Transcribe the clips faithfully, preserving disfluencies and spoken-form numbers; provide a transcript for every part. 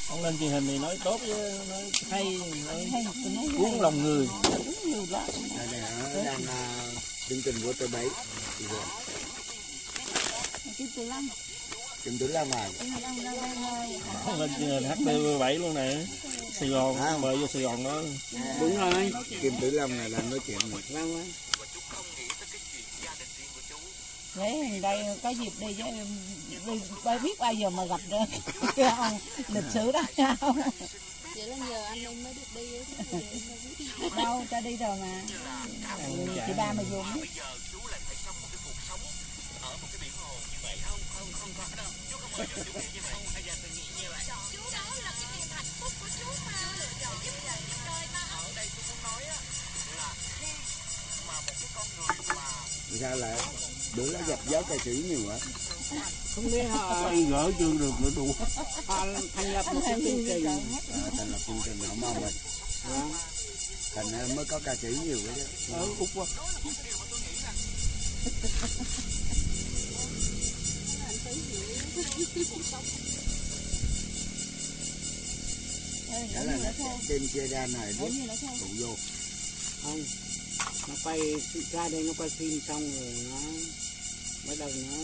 Ông lên truyền hình thì nói tốt chứ, nói hay, nói cuốn lòng người. Đây này nó đang chương trình của tôi bảy. Kim Tử Long. Kim Tử Long à? Ông lên truyền hình hát tê vê bảy luôn này. Sài Gòn, à, mời vô Sài Gòn đó. Đúng rồi. Kim Tử Long này đang nói chuyện này. Vâng vâng. Đấy, đây có dịp đi chứ đi bay biết bao giờ mà gặp được ông lịch sử đó sao? Vậy là nhờ anh em mới được đi ấy. Đâu, ta đi rồi mà. Chị ba mà dùng. Sao lại bữa đó gặp giáo ca sĩ nhiều hả? Không biết họ gỡ chưa được nữa đủ. Họ thành lập một cái chương trình. À, thành lập chương trình họ mong mình. À. Thành ra mới có ca sĩ nhiều đó chứ. Ở Úc quá. Đó là trên xe ra này rất tụ vô. Không, nó quay ra đây nó quay phim xong rồi nó bắt đầu nó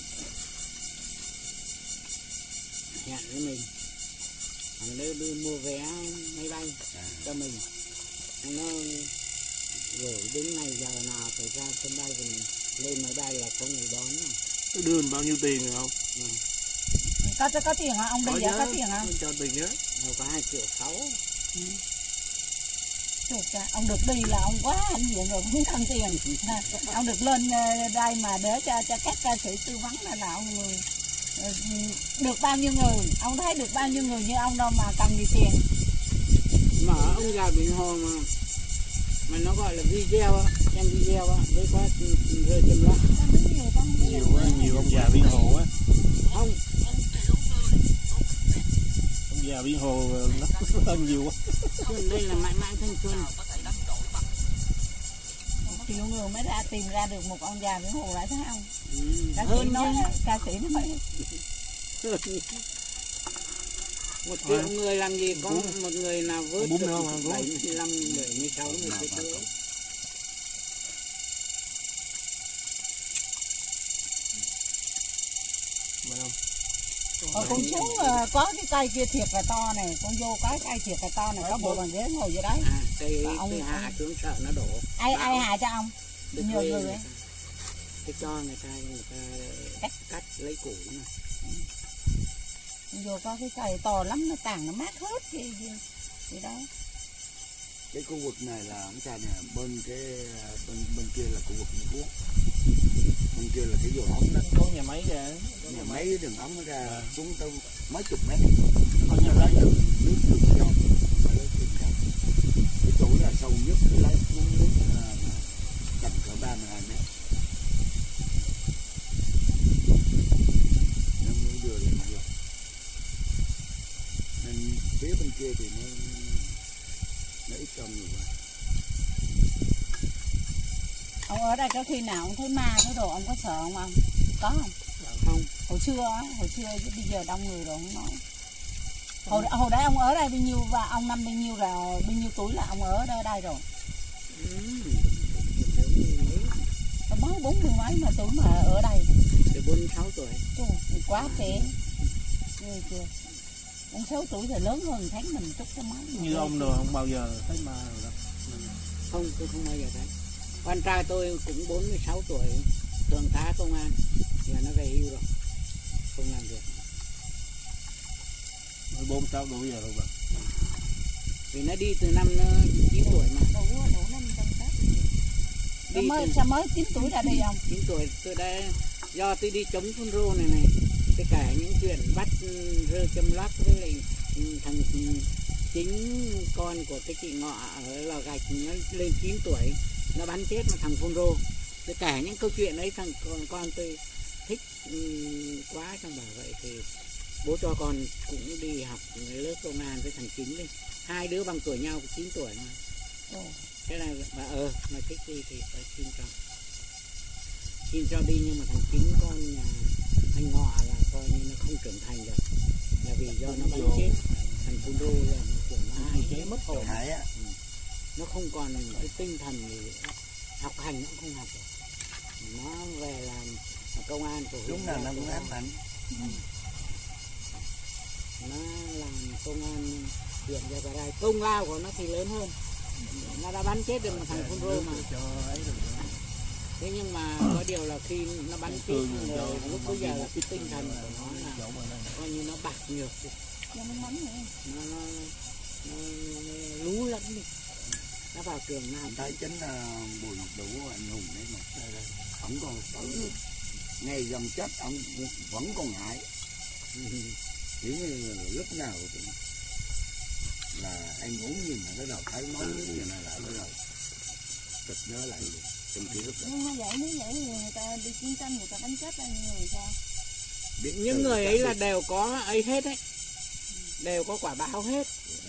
hẹn với mình, thằng đấy đi mua vé máy bay à. Cho mình, nó gửi đến ngày giờ nào phải ra sân bay thì lên máy bay là có người đón rồi. Nó đưa mình bao nhiêu tiền rồi không? À. Có có, có tiền hả? Ông đi giờ có tiền hả? Cho tiền nhớ. Có hai triệu sáu. Ừ. Ông được đi là ông quá hãnh diện rồi, không cần tiền. Ông được lên đây mà để cho cho các ca sĩ tư vấn là, là ông được bao nhiêu người, ông thấy được bao nhiêu người như ông đâu mà cần gì tiền. Mà ông già Bình Hồ mà mà nó gọi là video á, xem video á, với có rơi châm lắm. Nhiều quá, nhiều ông già Bình Hồ á. Không. Ông già Bình Hồ nó hơn nhiều quá. Đây là mãi mãi thanh xuân. Nhiều người mới ra tìm ra được một ông già Bình Hồ lại thấy không? Ừ, ca sĩ nói, ca sĩ nói. Một triệu à, người làm gì có bốn, một người nào vớt được bảy mươi lăm, bảy mươi sáu người chết nữa. Ờ, con xuống uh, có cái cây kia thiệt là to này, con vô cái cây thiệt là to này, có bộ bàn ghế ngồi dưới đấy. À, cây, ông, cây hạ ông... xuống sợ nó đổ. Ai ai hạ cho ông? Nhiều người ấy. Cái cho người ta người ta cắt cắt lấy củ này. Ừ. Vô có cái cây to lắm, nó tàn nó mát hết cái gì đó. Cái khu vực này là không sao nè, bên cái bên bên kia là khu vực Trung Quốc, bên kia là cái vùng ống đó, có nhà máy kìa, nhà máy đường ống nó ra à. Xuống tới mấy chục mét, có nhà máy nước nước từ trong mà lấy tiền cả. Cái chỗ là sâu nhất lấy xuống nước tầm cỡ ba mươi hai mét, nó mới đưa lên được. Nên phía bên kia thì nó nó ít trong nhiều quá. Ông ở đây có khi nào ông thấy ma cái đồ ông có sợ không ông? Có không? Không. Hồi xưa á, hồi xưa chứ bây giờ đông người rồi không nói. Hồi hồi đấy ông ở đây bao nhiêu và ông năm bao nhiêu là bao nhiêu tuổi là ông ở đây, đây rồi? Ừ. Mới bốn mươi mấy mà tuổi mà ở đây. bốn mươi sáu tuổi. Trời, quá trẻ. Người chưa. Bốn sáu tuổi thì lớn hơn thấy mình chút cái mấy. Như ông rồi không bao giờ thấy ma rồi đó. Không, tôi không bao giờ thấy. Con trai tôi cũng bốn mươi sáu tuổi, thượng tá công an, giờ nó về hưu rồi, không làm việc. bốn mươi sáu tuổi giờ rồi bà. Vì nó đi từ năm nó chín tuổi mà. Đi mới, sao mới chín tuổi ra đi không? chín tuổi tôi đã, do tôi đi chống phun rô này này, tất cả những chuyện bắt rơ châm lót với lại thằng chính con của cái chị Ngọ ở Lò Gạch nó lên chín tuổi, nó bắn chết một thằng phun rô. Tất cả những câu chuyện ấy thằng con, con tôi thích um, quá, xong bảo vậy thì bố cho con cũng đi học lớp công an với thằng Chính đi, hai đứa bằng tuổi nhau chín tuổi mà. Ừ. Thế là bà ờ mà thích đi thì phải xin cho xin cho đi, nhưng mà thằng Chính con nhà anh Ngọ là coi như nó không trưởng thành được, là vì do nó bắn chết thằng phun rô là nó kiểu nó hay chế mất hồn, Hải á, nó không còn cái tinh thần gì nữa. Học hành nó cũng không học được, nó về làm công an của đúng là nó cũng ám ảnh. nó làm công an huyện Gia Rai, công lao của nó thì lớn hơn, nó đã bắn chết được một thằng phun rô mà. Thế nhưng mà có điều là khi nó bắn chết rồi lúc bây giờ là cái tinh thần của nó là coi như nó bạc nhược đi, nó nó nó, nó, nó lú lẫn đi, nó vào trường nào Thấy chính là Bùi Ngọc Đủ anh hùng đấy mà, ổng còn tử ngày gần chết ông vẫn còn ngại, chỉ như lúc nào cũng là anh uống nhìn mà cái đầu thấy máu nước như này lại cái đầu chợt nhớ lại luôn trong ký ức. Nhưng mà vậy nếu vậy thì người ta đi chiến tranh người ta đánh chết bao nhiêu người sao? Biết những người ấy là đều có ấy hết đấy, đều có quả báo hết.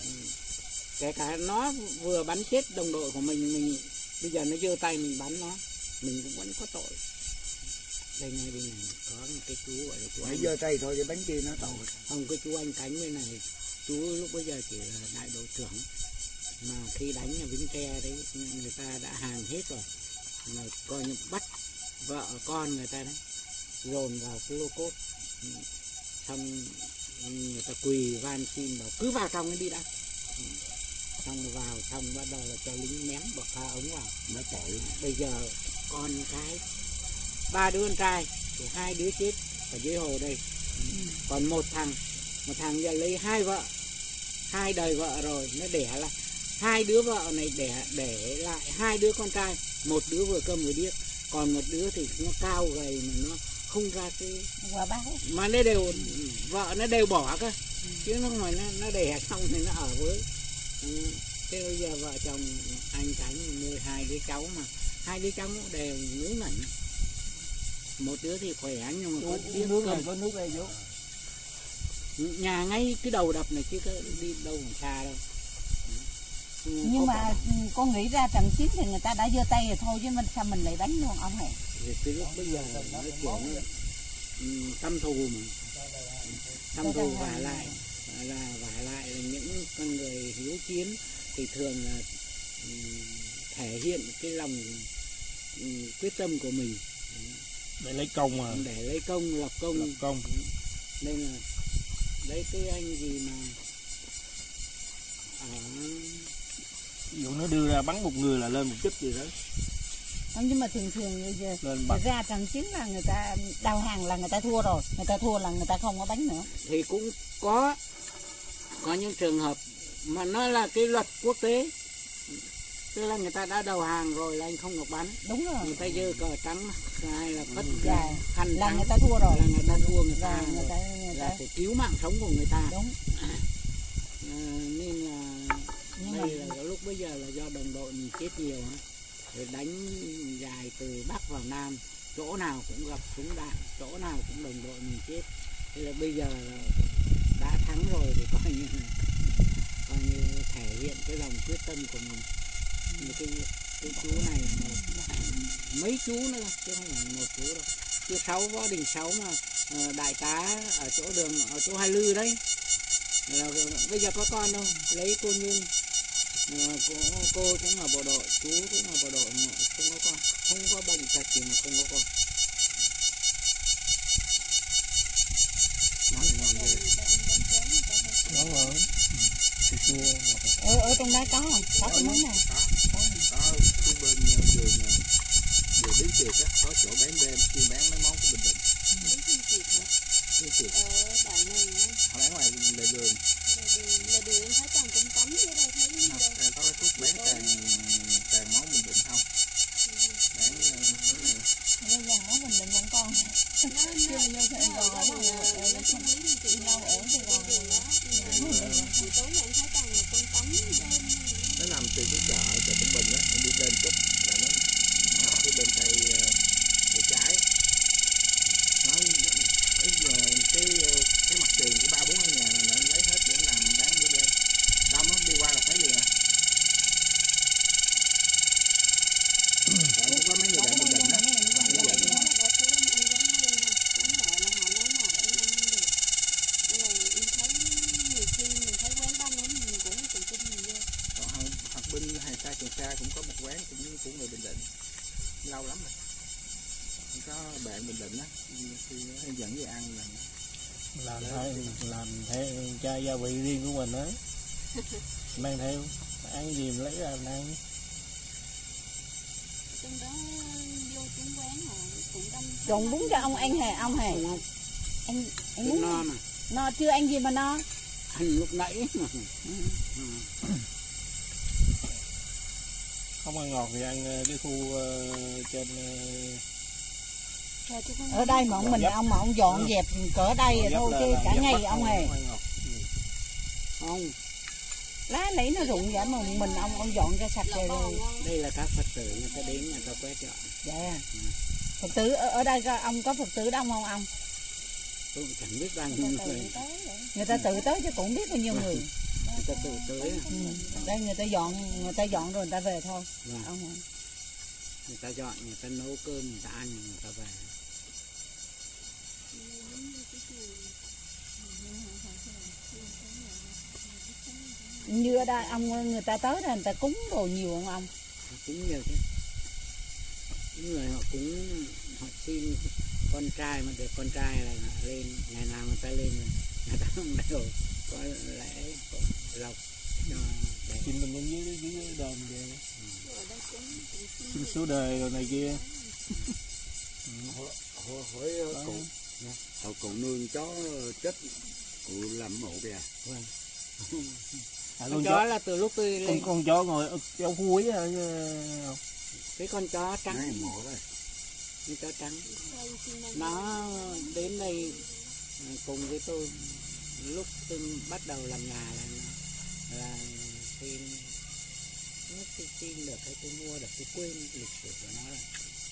Kể cả nó vừa bắn chết đồng đội của mình, mình bây giờ nó giơ tay mình bắn nó, mình cũng vẫn có tội. Đây ngay bên này có một cái chú gọi là chú phải anh, giơ tay thôi chứ bánh kia nó tội. không, cái chú anh Cánh bên này, chú lúc bây giờ chỉ là đại đội trưởng, mà khi đánh ở Bến Tre đấy người ta đã hàng hết rồi, mà coi như bắt vợ con người ta đấy dồn vào cái lô cốt, xong người ta quỳ van xin bảo cứ vào trong ấy đi đã, xong rồi vào xong bắt đầu là cho lính ném bọc pha ống vào. Nó tội. Bây giờ con cái ba đứa con trai thì hai đứa chết ở dưới hồ đây, còn một thằng một thằng giờ lấy hai vợ, hai đời vợ rồi, nó đẻ là hai đứa vợ này đẻ để lại hai đứa con trai, một đứa vừa câm vừa điếc, còn một đứa thì nó cao gầy mà nó không ra cái Quả báo. mà nó đều vợ nó đều bỏ cơ, chứ nó ngoài nó nó đẻ xong thì nó ở với. Ừ. Thế bây giờ vợ chồng anh Cánh nuôi hai đứa cháu mà hai đứa cháu đều ngớ ngẩn, một đứa thì khỏe nhưng mà có tiếng nước này câm. có nước đây vô. Nhà ngay cái đầu đập này chứ có đi đâu mà xa đâu. Ừ, Nhưng mà cả... con nghĩ ra trận chiến thì người ta đã giơ tay rồi thôi chứ mình sao mình lại đánh luôn ông này. Thì cái lúc bây giờ nó kiểu um, tâm thù mà, tâm thù vả lại là vả lại là những con người hiếu chiến thì thường là um, thể hiện cái lòng um, quyết tâm của mình Để lấy công mà. để lấy công lập công, Lập công. nên là đấy cái anh gì mà ở Ví dụ nó đưa ra bắn một người là lên một chút gì đó. Không, nhưng mà thường thường người Lên bắn. ra trận chiến là người ta đầu hàng là người ta thua rồi, người ta thua là người ta không có đánh nữa. thì cũng có có những trường hợp mà nó là cái luật quốc tế, tức là người ta đã đầu hàng rồi là anh không được bắn, Đúng rồi. người ta giơ cờ trắng hay là phất Dạ. khăn Là trắng người ta thua rồi. là người ta thua người ta, Là người ta, người là ta phải cứu mạng sống của người ta. đúng. À, nên là Nhưng đây mà là lúc bây giờ là do đồng đội mình chết nhiều á, rồi đánh dài từ Bắc vào Nam, chỗ nào cũng gặp súng đạn, chỗ nào cũng đồng đội mình chết. Thế là bây giờ đã thắng rồi thì coi như coi như thể hiện cái lòng quyết tâm của mình. Như cái cái chú này là một mấy chú nữa chứ không phải một chú đâu, chú Sáu, Võ Đình Sáu mà uh, đại tá ở chỗ đường ở chỗ Hai Lư đấy, là bây giờ có con đâu, lấy cô Nhung, uh, cô, cô cũng là bộ đội, chú cũng là bộ đội mà không có con, không có bệnh tật gì mà không có con. Nói là ngon ghê. Đúng rồi. ở ở trong đó có không? Có cái món này. Có, có cái bên uh, đường uh, đường Biến Kiệt á, có chỗ bán đêm chuyên bán mấy món của Bình Định. Biến Kiệt. Ở Đại Ninh á, Họ bán ngoài lề đường. là đường là đường em thấy toàn cũng tắm dưới đây thấy gì đâu. Có cái thuốc bán toàn toàn món Bình Định không? Bán uh, món này. Bây giờ nó mình định vẫn con. Chưa bao giờ thấy Nó gò ở đâu. đâu nó trong mấy thì chị Đâu ở Sài Gòn rồi đó. buổi tối này em thấy toàn là con tắm lên. Nó nằm từ cái chợ chợ Tân Bình á, đi lên chút là nó cái bên tay tay trái. Nó cái cái cái mặt tiền của ba bốn căn nhà là xa cũng có một quán cũng của người Bình Định lâu lắm rồi, không có bạn Bình Định á thì hay dẫn về ăn là làm theo làm theo cho gia vị riêng của mình á, mang theo ăn gì lấy ra ăn. Trong đó vô chúng quán mà cũng đông. Trộn bún cho ông ăn hề ông hề. Không, Anh anh no muốn mà. no chưa ăn gì mà no. Ăn lúc nãy mà. Ừ. Không ăn ngọt thì ăn cái khu uh, trên uh... ở đây mà ông mình ông mà ông dọn dẹp cỡ đây rồi thôi chứ cả ngày ông hề. Không. Lá lấy nó rụng vậy mà mình ông ông dọn cho sạch rồi rồi. Đây là các Phật tử người ta đến người ta quét dọn. Dạ. Ừ. Phật tử ở, ở đây ông có Phật tử đông không ông? Tôi cũng chẳng biết bao nhiêu người. Người ta tự tới chứ cũng biết bao nhiêu người. Người ta tự tới. Ừ. Đây người ta dọn người ta dọn rồi người ta về thôi. Vâng. Ông người ta dọn, người ta nấu cơm, người ta ăn, người ta về. Như ở đây ông người ta tới đây người ta cúng đồ nhiều không ông? Cúng nhiều chứ. Những người họ cúng họ xin con trai mà được con trai là lên, ngày nào người ta lên người ta không đều có lễ có lộc cho để xin mình lên dưới dưới đền kìa, xin số đề rồi này kia. Hỏi cụ họ cụ nuôi chó chết cụ làm mộ kìa. Vâng. À, con chó là từ lúc tôi lên con, con chó ngồi cháu cuối hả? cái con chó trắng Đấy, mộ đây. con chó trắng nó đến đây cùng với tôi lúc tôi bắt đầu làm nhà là là xin lúc tôi xin được hay tôi mua được tôi quên lịch sử của nó rồi,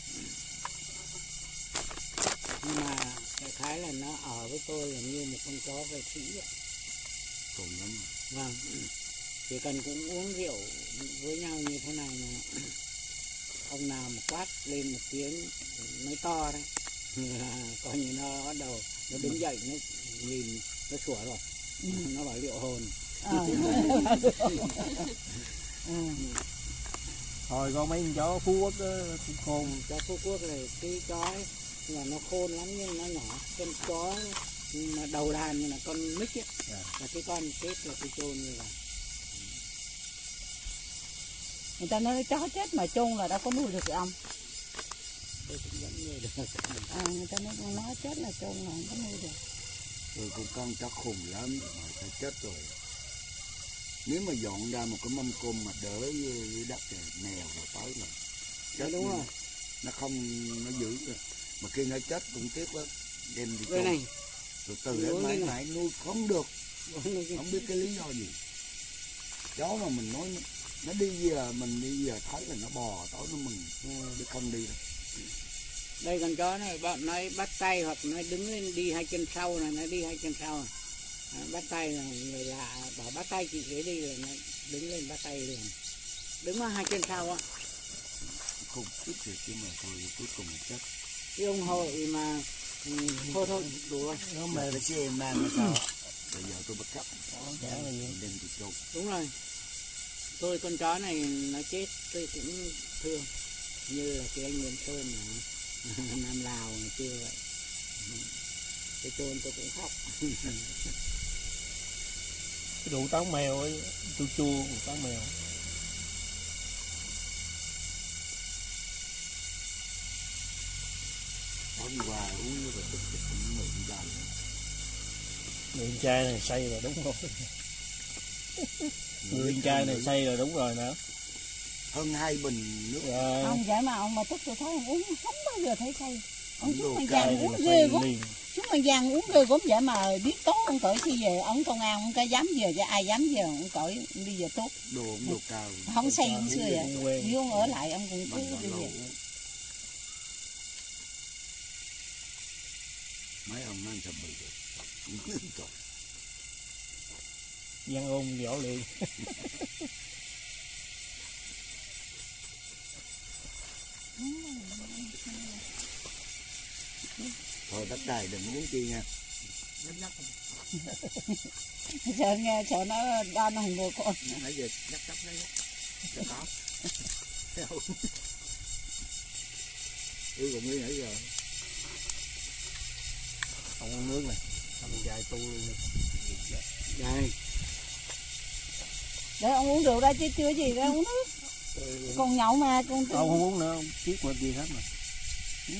nhưng mà đại khái là nó ở với tôi là như một con chó vệ sĩ vậy. Cùng lắm. Vâng, chỉ cần cũng uống rượu với nhau như thế này mà ông nào mà quát lên một tiếng nói to đấy là coi như nó bắt đầu nó đứng dậy nó nhìn nó sủa rồi. Ừ. Nó bảo liệu hồn. À. Ừ. Thôi có mấy con chó Phú Quốc đó, cũng khôn. Chó Phú Quốc này cái chó ấy, nhưng mà nó khôn lắm nhưng nó nhỏ. Con chó mà đầu đàn như là con mít ấy, yeah. Và cái con kết là cái chôn như là người ta nói chó chết mà chôn là đâu có nuôi được ông. Tôi cũng vẫn nuôi được. À, người ta nói nó chết là chôn là không có nuôi được. Rồi con con chó khùng lắm mà ta chết rồi. Nếu mà dọn ra một cái mâm cơm mà đỡ với đất rồi mèo rồi tới là chết. Đúng rồi. Nó không nó giữ được. Mà khi nó chết cũng tiếc lắm. Đem đi chôn. Rồi từ đấy mãi mãi nuôi không được. Không biết cái lý do gì. Chó mà mình nói nó đi về mình đi về thấy là nó bò tối nó mừng, chứ không đi đâu. Đây con chó này bọn nó bắt tay hoặc nó đứng lên đi hai chân sau này, nó đi hai chân sau à, bắt tay là người lạ bảo bắt tay chị ấy đi là nó đứng lên bắt tay liền, đứng vào hai chân sau á. Không biết gì chứ mà thôi cuối cùng chết. Cái ông hội mà ừ, thôi thôi đủ rồi. Nó mẹ cái xe mang sao? Bây giờ tôi bắt cóc. Đem đi chôn. Đúng rồi. Tôi con chó này nó chết tôi cũng thương, như là cái anh Nguyễn Sơn ở Nam Lào ngày xưa vậy. Cái chôn tôi cũng khóc. Cái đủ táo mèo ấy, chua chua táo mèo. Đi qua uống rồi tức tức cũng ngồi đi vào. Người trai này say rồi đúng rồi. Người trai này say rồi đúng rồi nè. Hơn hai bình nước. Rồi. Ông vậy mà ông mà tức tôi thấy ông uống không bao giờ thấy say. Ông xuống Mang Giang uống ghê quá. Xuống Mang Giang uống ghê gốm vậy mà biết tốt ông cởi khi về ông công an ông cái dám về cho ai dám về ông cởi đi về tốt. Đồ ông đồ cao. Không say ông xưa vậy. Nếu ông ở lại ông cũng cứ đi về. Mấy ông mang sập bự rồi. Giang ôm võ liền. Thôi đất đai đừng uống chi nha. Sợ nghe sợ nó đo nó hùng con. Nãy giờ nhắc nhắc đấy. Tôi còn nghĩ nãy giờ. Không uống nước này, mình dài tu luôn đi. Đây. Để ông uống rượu ra chứ chưa gì ra uống nước. Còn nhậu mà con Ông không uống nữa, chiếc qua gì hết mà. Ừ.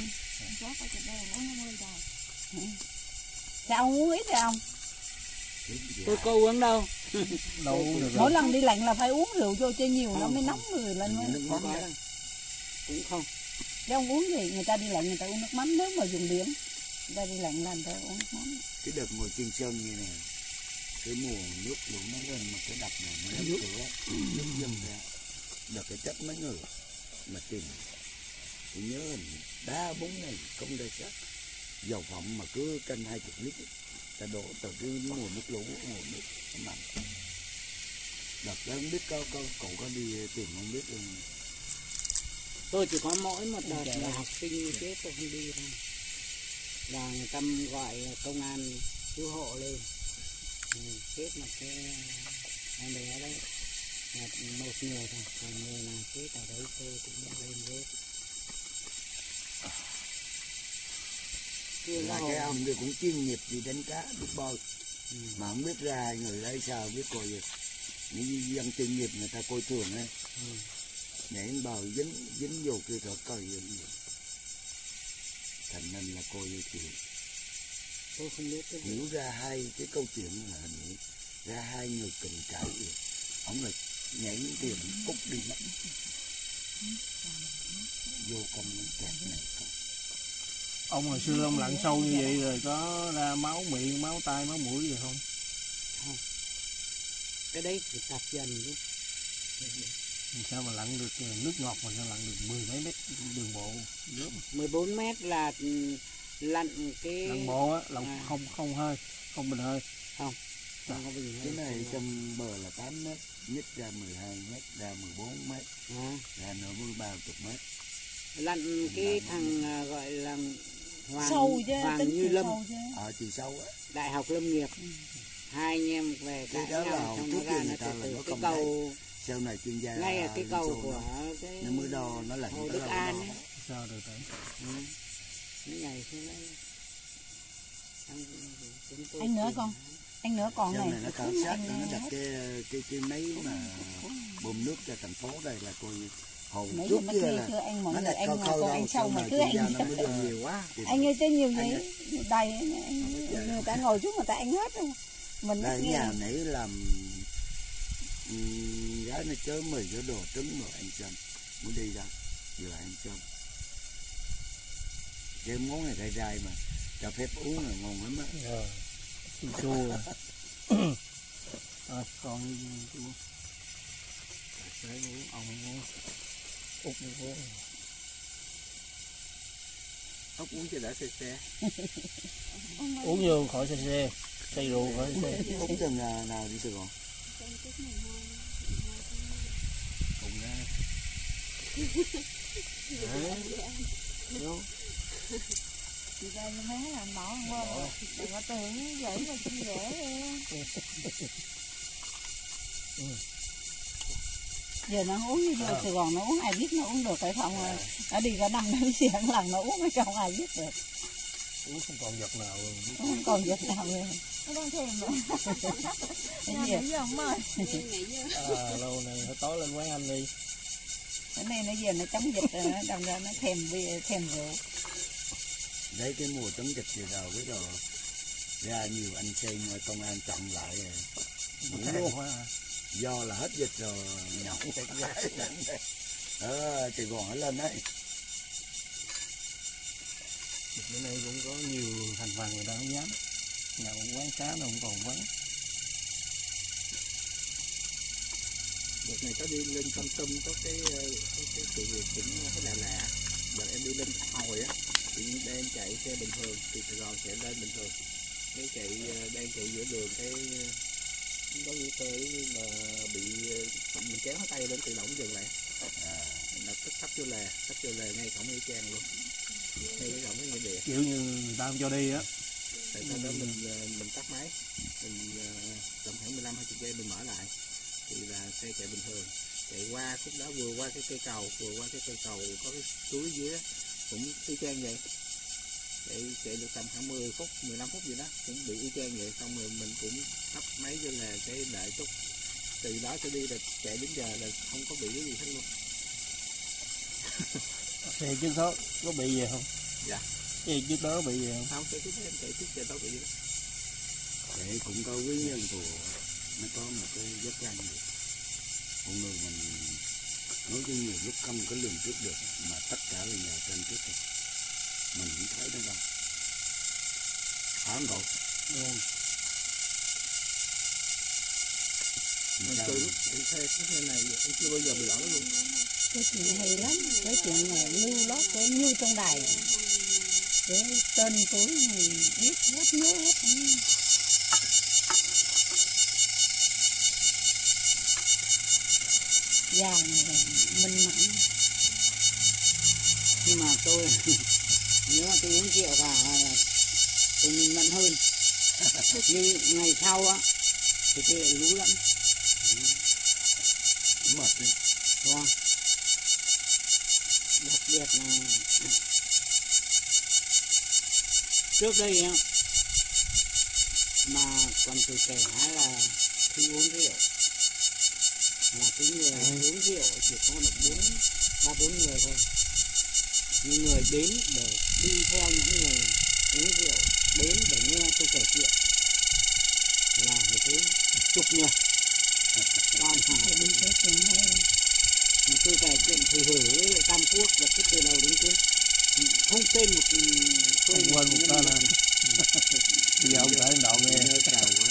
Sao ông uống ít rồi ông? Tôi có uống đâu. Đâu uống được Mỗi rồi. lần đi lạnh là phải uống rượu vô cho nhiều nó mới nóng người lên. Nước mắm đó. Cũng không. Chứ ông uống gì, người ta đi lạnh người ta uống nước mắm, nếu mà dùng điểm người ta đi lạnh là người ta uống nước mắm. Cái đợt mùa trên sơn như này, cái mùa nước lũ nó lên mà cái đập này nó đập cửa, nước dâng ra, đợt cái chất mấy người mà tìm, tôi nhớ hình ba bốn ngày khôngได้sát, dầu phẩm mà cứ cân hai chục lít, ta đổ từ cái mùa nước lũ, mùa nước mặn. Đợt đó không biết có có cậu có đi tìm không biết không? Tôi chỉ có mỗi một đợt là học sinh chết tôi không đi thôi. Là người ta gọi công an cứu hộ lên. Ừ, chết một cái em bé đấy. Là một người thôi, còn người nào chết ở đấy tôi cũng lên hết. Chưa Là có cái hồ. ông kia cũng chuyên nghiệp đi đánh cá, biết bơi. Ừ. Mà không biết ra hai người lấy sao biết coi gì. Những dân chuyên nghiệp người ta coi thường ấy. Ừ. Nhảy bào dính dính vô kia rồi coi gì. Thành nên là coi như chuyện. Tôi không biết cái gì. Hiểu ra hai cái câu chuyện là hiểu ra hai người cần cãi gì. Ông là nhảy tiền cút đi mất. Vô công kẹt này không. Ông hồi xưa ông lặn sâu như vậy rồi có ra máu miệng, máu tai, máu mũi gì không? Cái đấy thì tập dần chứ. Sao mà lặn được nước ngọt mà sao lặn được mười mấy mét đường bộ nước? mười bốn mét là ừ, lặn cái Lặn bộ á, lặn à. không không hơi, không bình hơi. không không có bình Cái hơi. này trong bờ là tám mét, nhích ra mười hai mét, ra mười bốn mét, À. ra nữa mới ba chục mét. Lặn cái thằng à, gọi là Hoàng, Sâu chứ, Hoàng tính Như là Lâm, sâu chứ. Ở chiều sâu á, Đại học Lâm nghiệp. Hai anh em về cái cãi đó là nhau hồi xong trước nó kia ra người nó ta từ là từ nó cái không cầu sau này chuyên gia ngay ở cái cầu Liên Xô của nó, cái nó mới đo nó lạnh Hồ tới Đức đâu An nó ấy. Sao được đấy? Ừ. Nó nhảy xuống đấy. Xong chúng tôi Anh nữa tìm con. Anh nữa còn sau này. này nó khảo sát nó đặt cái cái cái máy mà bơm nước cho thành phố đây là coi hồi Mấy trước giờ kia kia là thưa anh mọi nó người đặt anh câu mà câu cô đâu anh sâu sau mà này cứ chuyên anh gia nó mới đưa nhiều quá. anh ơi chứ nhiều Anh vậy đầy anh, người ta ngồi xuống người ta ăn hết rồi. Mình đây nghe nhà nãy làm um, gái nó chớ mười cái đồ trứng rồi ăn châm muốn đi ra vừa ăn châm cái món này dai dai mà cho phép uống là ngon lắm á. Rồi, chua rồi. Rồi, còn chua. Để uống, ông uống. Út uống. Ốc uống cho đã xe xe. Uống vô khỏi xe xe, say rượu khỏi xe. Ốc chừng nào, nào đi Sài Gòn? Cùng ra. Đúng. chị ra mấy làm bỏ không qua đừng có tưởng dễ mà chi dễ giờ nó uống như vô Sài Gòn nó uống ai biết nó uống được phải không à. Nó đi cả năm năm xuyên lần nó uống cái không ai biết được Uống không còn vật nào luôn. không còn vật nào luôn nó đang thèm mà cái gì mời À, lâu này phải tối lên quán anh đi. cái này nó giờ nó chống dịch rồi nó đâm ra nó thèm bia thèm rượu Đấy cái mùa chống dịch thì rồi cái rồi ra nhiều anh xem công an chặn lại rồi. Đúng luôn. Do là hết dịch rồi nhậu ở Sài Gòn nó lên đấy. Bữa nay cũng có nhiều thành phần người ta không dám. Nhậu quán xá nó không còn vắng. Đợt này có đi lên Con Tum có cái cái, cái sự việc cũng thấy lạ lạ. Đợt em đi lên hồi á, thì đang chạy xe bình thường từ Sài Gòn sẽ lên bình thường, cái chạy đang chạy giữa đường cái có nguy cơ mà bị mình kéo tay lên tự động dừng lại, à, lập tức tấp vô lề, tấp vô lề ngay cổng y chang luôn, ngay cái cổng cái nghĩa địa. Kiểu như người ta không cho đi á. Tại sau đó mình mình tắt máy, mình tầm khoảng mười lăm hai mươi giây mình mở lại thì là xe chạy bình thường. chạy qua khúc đó, vừa qua cái cây cầu, vừa qua cái cây cầu có cái suối dưới cũng y chang vậy. Chạy chạy được tầm khoảng mười phút, mười lăm phút gì đó cũng bị y chang vậy. Xong rồi mình cũng tắt máy cho là cái đợi chút, từ đó trở đi là chạy đến giờ là không có bị cái gì hết luôn. Xe trước đó có bị gì không? Dạ. Xe trước đó bị gì không? Không, xe trước đó em chạy trước giờ đó bị gì đó. Để cũng có nguyên nhân của nó có một cái vết răng gì. Con người mình nói chung nhiều lúc không có lường trước được, mà tất cả là nhờ trên trước thôi. Mình không thấy nó đâu. Hả anh cậu? Ừ. Mình từ lúc chạy xe cái này em chưa bao giờ bị lỗi luôn. Cái chuyện hay lắm, cái chuyện này lưu lót cái như trong đài. Cái tên tuổi này biết hết, nhớ hết. Già này mình mạnh. Nhưng mà tôi nếu mà tôi uống rượu vào là tôi mình mạnh hơn. Nhưng ngày sau á thì tôi lại lú lẫn. Mệt đi. Vâng. Đặc biệt là trước đây á mà còn tuổi trẻ là khi uống rượu là cái người uống rượu chỉ có được bốn ba bốn người thôi. Những người đến để đi theo những người uống rượu đến để nghe tôi kể chuyện là phải tới chục người. Còn cái chuyện hay. tôi kể chuyện Thủy Hử với lại Tam Quốc và cứ từ đầu đến cuối không tên một tôi quên một tên là bây giờ ông kể đoạn nghe Nhớ cầu quá.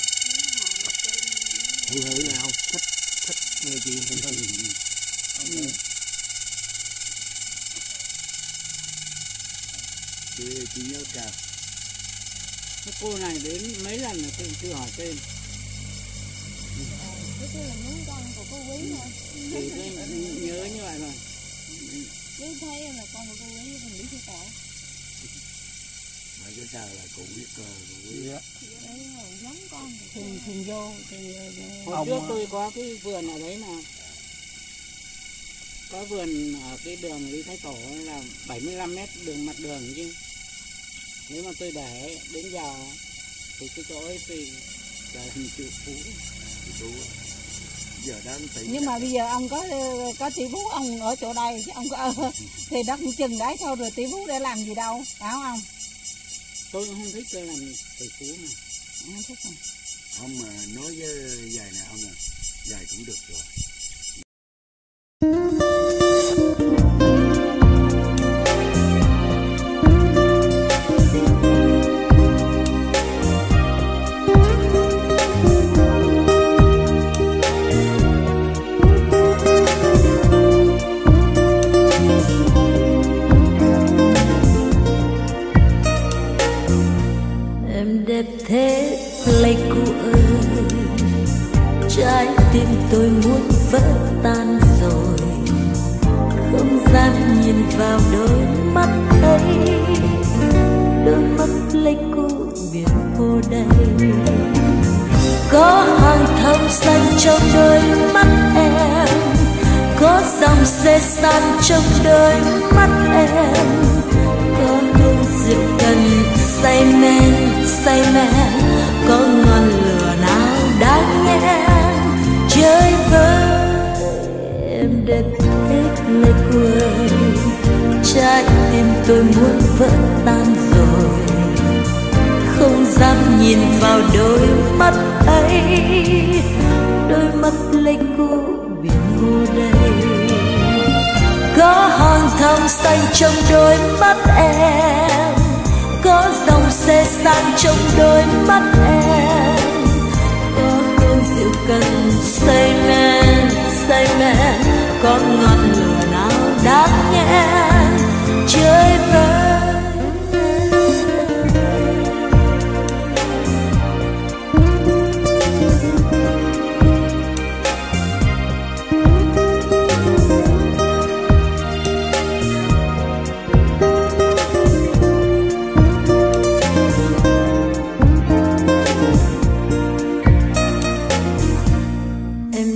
Thủy Hử nào thích thích nghe chuyện Thủy Hử. Ừ. Chị, chị nhớ cao. Cái cô này đến mấy lần là tôi chưa hỏi tên. Cái là muốn con của cô Quý thôi. Thì tôi nhớ như vậy rồi. Chứ thấy là con của cô Quý mình biết chưa cả. Mà cái sao là cũng biết cơ cũng biết. Yeah. Đấy là giống con. Thường thường vô thì Hồi Ông trước à. tôi có cái vườn ở đấy mà có vườn ở cái đường Lý Thái Tổ là bảy mươi lăm mét đường mặt đường chứ. Nếu mà tôi để đến giờ thì cái chỗ ấy thì là hình triệu phú. Chú giờ đang tỉnh. nhưng mà bây giờ ông có có tỷ phú ông ở chỗ đây chứ ông có ở thì đất chừng đấy thôi, rồi tỷ phú để làm gì đâu, phải không? Tôi không thích tôi làm tỷ phú mà. Không thích không? Ông mà nói với dài này ông à, dài cũng được rồi. Thế Pleiku ơi, trái tim tôi muốn vỡ tan rồi, không dám nhìn vào đôi mắt ấy, đôi mắt Pleiku biển hồ đầy, có hàng thâm xanh trong đôi mắt em, có dòng xê san trong đôi mắt em, có hương rượu cần say men say men, có ngọn lửa nào đáng nhen chơi với em đẹp thế Pleiku ơi, trái tim tôi muốn vỡ tan rồi, không dám nhìn vào đôi mắt ấy, đôi mắt Pleiku biển hồ đầy, có hàng thâm xanh trong đôi mắt em, có dòng xê san trong đôi mắt em, có hương rượu cần say men say men, có ngọn lửa nào đáng nhen chơi với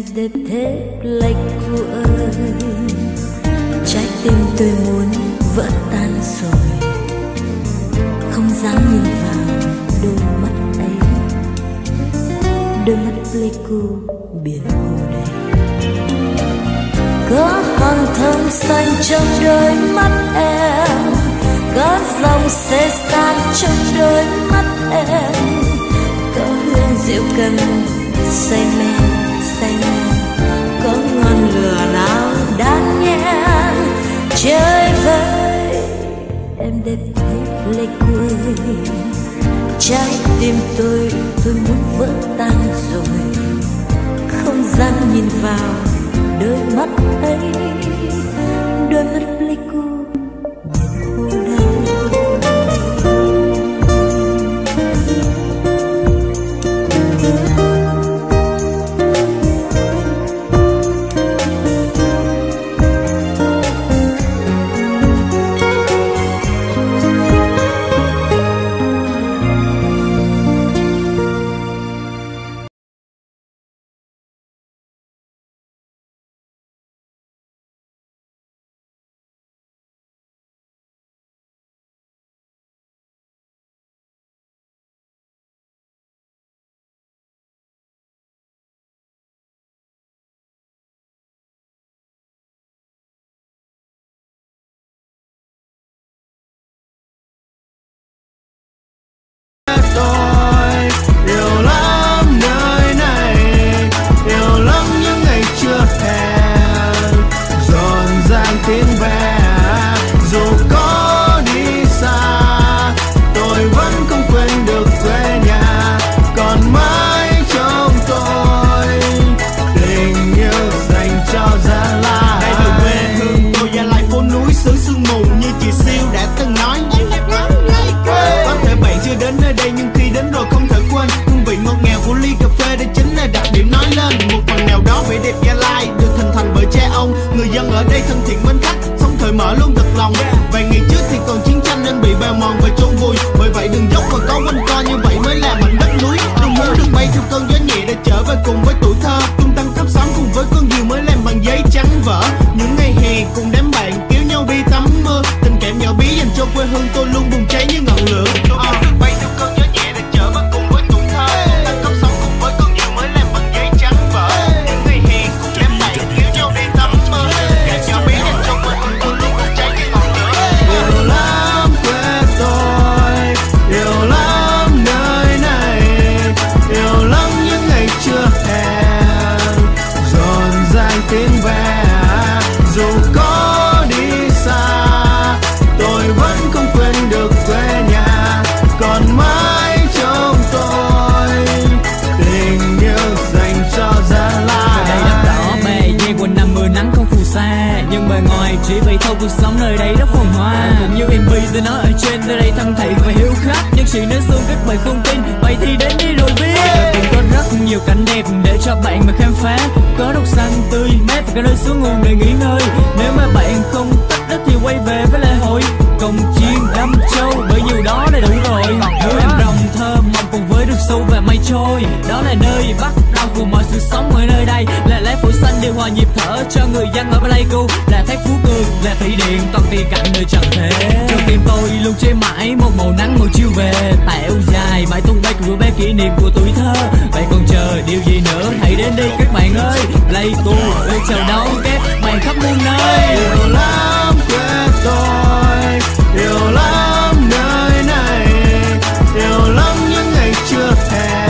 đẹp thế Pleiku ơi, trái tim tôi muốn vỡ tan rồi, không dám nhìn vào đôi mắt ấy, đôi mắt Pleiku biển hồ đầy. Có hàng thơm xanh trong đôi mắt em, có dòng xe san trong đôi mắt em, có hương rượu cần say men say men, có ngọn lửa nào đang nhen chơi với em đẹp thế Pleiku ơi, trái tim tôi tôi muốn vỡ tan rồi, không dám nhìn vào đôi mắt ấy, đôi mắt Pleiku hồ đầy. Ở đây thân thiện mến khách, sống thời mở luôn thật lòng. Vài ngày trước thì còn chiến tranh nên bị bào mòn và chôn vùi. Bởi vậy đừng dốc và có quanh co, như vậy mới là mảnh đất núi. Tôi muốn được bay theo cơn gió nhẹ để trở về cùng với tuổi thơ. Tung tăng khắp xóm cùng với con diều mới làm bằng giấy trắng vỡ. Những ngày hè cùng đám bạn kéo nhau đi tắm mưa. Tình cảm nhỏ bí dành cho quê hương tôi luôn bùng cháy như ngọn lửa. Tôi muốn được bay theo cơn gió nhẹ để trở về cùng với tuổi thơ. Tung tăng khắp xóm cùng với con diều mới làm bằng giấy trắng vỡ. Những ngày hè cùng đám bạn kéo nhau đi tắm mưa. Tiếng ve dù có đi xa, tôi vẫn không quên được quê nhà còn mãi trong tôi, tình yêu dành cho Gia Lai. Đây đất đỏ bề dây quanh năm mưa nắng không phù sa, nhưng bề ngoài chỉ vậy thôi cuộc sống nơi đây rất phồn hoa. Cũng như em vê tôi nói ở trên, nơi đây thân thiện và hiếu khách, nhưng chỉ nếu xuông các bạn không tin, vậy thì đến đi rồi biết. Cũng có rất nhiều cảnh đẹp để cho bạn mà khám phá, có độc xanh tươi mát và cái nơi xuống nguồn để nghỉ ngơi. Nếu mà bạn không thích đất thì quay về với lễ hội Cồng Chiên Đâm Châu, bởi nhiều đó là đủ rồi. Núi em rồng thơ mộng cùng với rừng sâu và mây trôi, đó là nơi bắt đầu của mọi sự sống ở nơi đây. Là lá phủ xanh điều hòa nhịp thở cho người dân ở Pleiku, là thác Phú Cường, là thủy điện toàn tiền cạnh nơi trần thế. Trong tim tôi luôn che mãi một màu nắng màu chiều về, tẹo dài mãi tung bay của bé kỷ niệm của tuổi thơ. Vậy còn chờ điều gì nữa, hãy đến đi các bạn ơi. Pleiku luôn chào đón các bạn khắp muôn nơi. Yêu lắm quê tôi, yêu lắm nơi này, yêu lắm những ngày trưa hè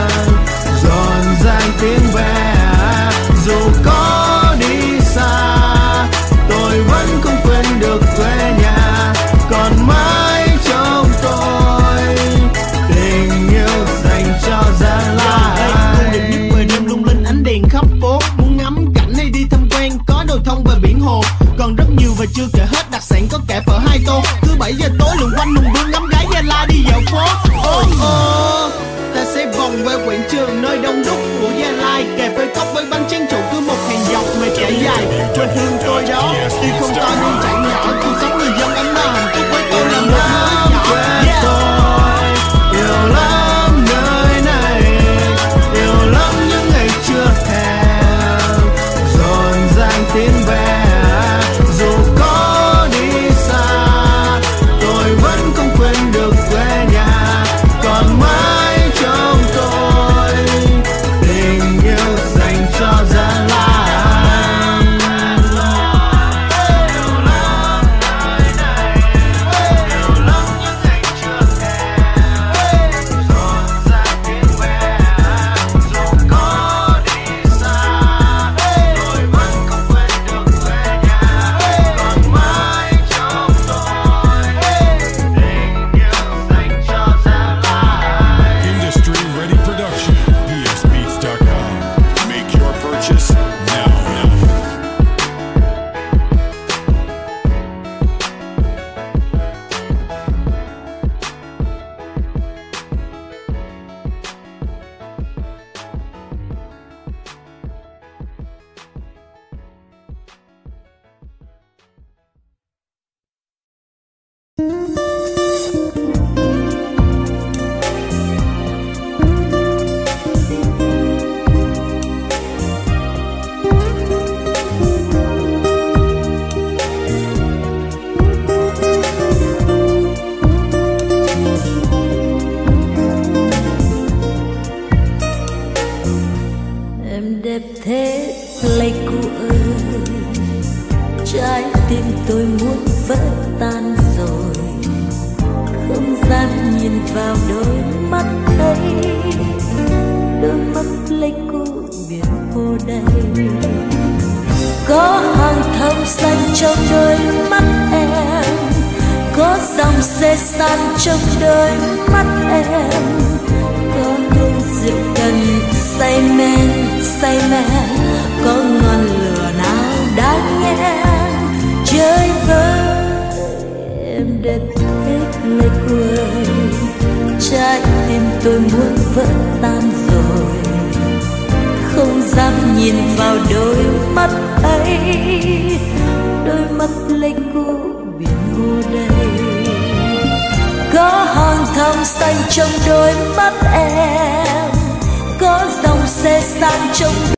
rộn ràng tiếng ve. Dù có đi xa, tôi vẫn không quên được quê nhà còn mãi trong tôi, tình yêu dành cho Gia Lai. Cung đình nhất về đêm lung linh ánh đèn khắp phố, muốn ngắm cảnh hay đi tham quan có đồi thông và biển hồ. Còn rất nhiều và chưa kể hết đặc sản, có cả phở hai tô. Cứ bảy giờ tối lùng quanh lùng vương ngắm gái Gia Lai đi dạo phố. Ô ô ta sẽ vòng qua quảng trường nơi đông đúc của Gia Lai, cà phê cốc với bánh tráng trộn cứ một hàng dọc mà trải dài. Quê hương tôi đó tuy không to nhưng chạy nhỏ, cuộc sống người dân ấm no hạnh phúc với tôi là một nơi nhỏ. Yeah. Tôi yêu lắm nơi này, yêu lắm những ngày trưa hè Em đẹp thế Pleiku ơi, trái tim tôi muốn vỡ tan rồi. Không gian nhìn vào đôi mắt ấy, đôi mắt Pleiku biển hồ đây. Có hàng thâm xanh trong đôi mắt em, có dòng xê san trong đôi mắt em, có hương rượu cần say men say men, có ngọn lửa nào đang nhen chơi với em đẹp thế Pleiku ơi. Trái tim tôi muốn vỡ tan rồi, không dám nhìn vào đôi mắt ấy, đôi mắt Pleiku biển hồ đây. Có hàng thâm xanh trong đôi mắt em, có dòng xê san trong